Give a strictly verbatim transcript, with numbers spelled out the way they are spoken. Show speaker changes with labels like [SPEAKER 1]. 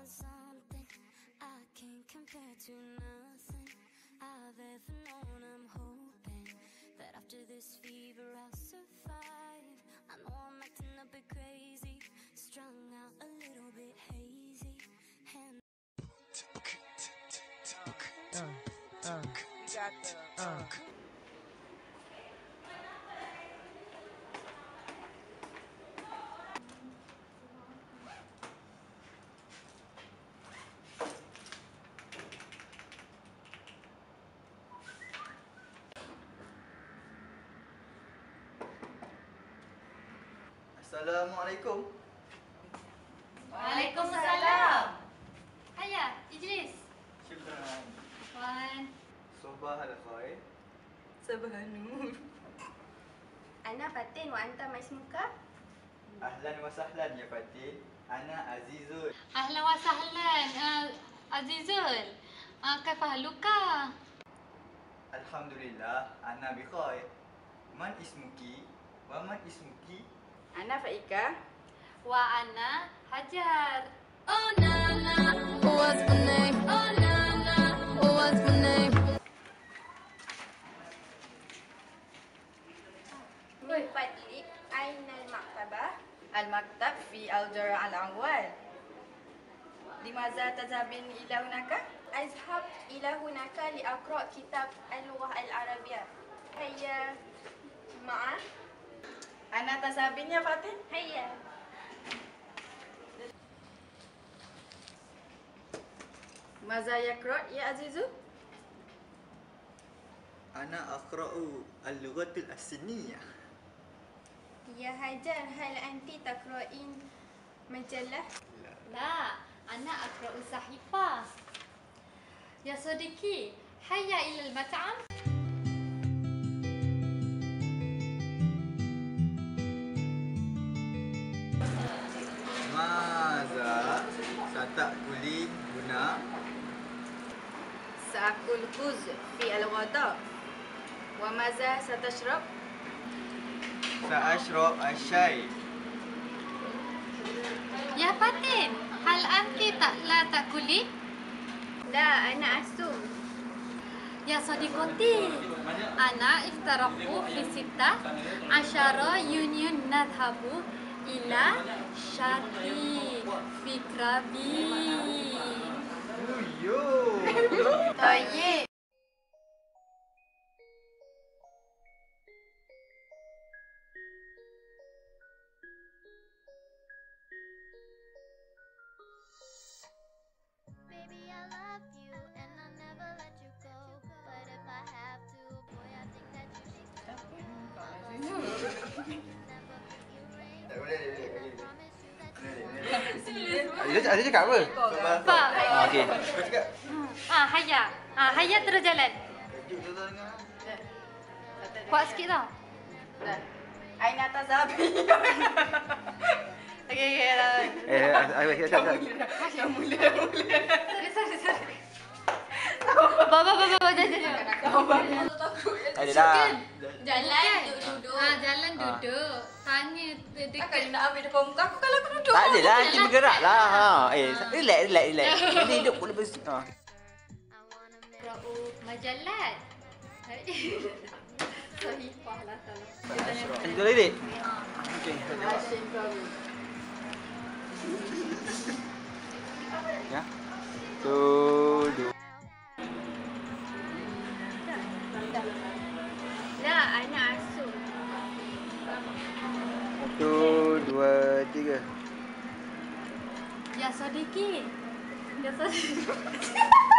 [SPEAKER 1] want something I can't compare to nothing I've ever known. I'm hoping that after this fever I'll survive. I know I'm acting a bit crazy, strung out a little bit hazy. And
[SPEAKER 2] Uh, uh,
[SPEAKER 3] We got the.
[SPEAKER 2] uh.
[SPEAKER 4] Assalamualaikum.
[SPEAKER 5] Waalaikumsalam. Haya, Idris.
[SPEAKER 4] Syukran.
[SPEAKER 5] Wan.
[SPEAKER 4] Sobah al-khair.
[SPEAKER 3] Subhanur. Ana Fatin wa anta Masmuka.
[SPEAKER 4] Ahlan wa sahlan ya Fatin. Ana Azizul.
[SPEAKER 5] Ahlan wa sahlan. Uh, Azizul. Uh, كيف حالك؟
[SPEAKER 4] Alhamdulillah, ana bi khair. Man ismuki? Wa man ismuki?
[SPEAKER 3] Ana Faika.
[SPEAKER 5] Wa ana Hajar.
[SPEAKER 1] oh na na, what's my name? Oh na na, what's my name?
[SPEAKER 3] من فضلك أين المكتبة؟ المكتب في الجرة الأول. لماذا تذهبين إلى هناك؟ أذهب إلى هناك لأقرأ كتاب اللغة العربية. هيا معا. أنا تذهبين يا فاتن؟ هيا. ماذا يقرأ يا عزيزو؟
[SPEAKER 4] Ana aqra'u al-lughatul as-siniyah.
[SPEAKER 3] يا هاجر هل أنت تقرأين مجلة؟
[SPEAKER 5] لا، أنا أقرأ صحيفة. يا صديقي، هيا إلى المطعم.
[SPEAKER 4] Maza sata'kulin huna?
[SPEAKER 3] سأكل خبز في الغداء. وماذا ستشرب؟
[SPEAKER 4] Sa'ashrab asy-syai.
[SPEAKER 5] يا فاتن، هل أنت لا تأكلين؟
[SPEAKER 3] لا أنا أصوم.
[SPEAKER 5] يا صديقتي، أنا اقترحت في ستة عشر يونيو نذهب إلى شاطئ في كرابي.
[SPEAKER 4] Uyo.
[SPEAKER 3] طيب.
[SPEAKER 1] Baby, I love you and I'll never let you go. But if I have to, boy, I think that you should go. Never make you rain.
[SPEAKER 4] Tak boleh, dia boleh. Kaki dia.
[SPEAKER 1] Promise you that
[SPEAKER 4] Boleh,
[SPEAKER 1] you
[SPEAKER 4] boleh.
[SPEAKER 1] won't.
[SPEAKER 4] Dia dia cakap apa? Sobah.
[SPEAKER 5] Pak.
[SPEAKER 4] Ah, okey. Kau cakap.
[SPEAKER 5] Ah, haya. Ah, haya terus jalan.
[SPEAKER 4] Kejut tu dengar.
[SPEAKER 5] Kuat sikit tau.
[SPEAKER 3] أين تذهبين؟
[SPEAKER 5] Okey, okey. dah.
[SPEAKER 4] Eh, ayo kita cakap.
[SPEAKER 3] Yang mulia mulia.
[SPEAKER 5] Sorry, sorry, sorry. Bawa, bawa, bawa, jalan, jalan.
[SPEAKER 4] Ada dah.
[SPEAKER 3] Jalan duduk-duduk.
[SPEAKER 5] Ah, jalan duduk. Tanya dekat.
[SPEAKER 3] Kalau nak ambil depan muka aku kalau aku duduk.
[SPEAKER 4] Tak adalah, nanti bergerak lah. Ha. Eh, relax, relax, relax. Nanti hidup boleh ber... Ha.
[SPEAKER 5] Ra'u majalat. Sahifah lah salah. Dia tanya.
[SPEAKER 4] Lanjut lagi, Dik? Okey.
[SPEAKER 3] Asyik kau.
[SPEAKER 4] Ya. Tuduh.
[SPEAKER 3] لا أنا أصوم.
[SPEAKER 4] Satu, dua, tiga.
[SPEAKER 5] Ya Sodiki. Ya Sodiki.